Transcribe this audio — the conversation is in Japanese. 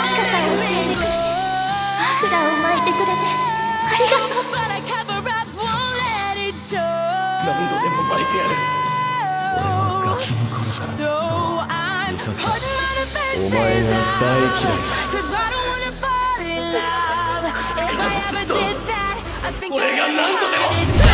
き方を教えてくれて、マフラーを巻いてくれてありがとう。 何度でも巻いてやる。 俺はガキの頃からずっとミカサ、お前が大嫌いだ。 俺が何度でも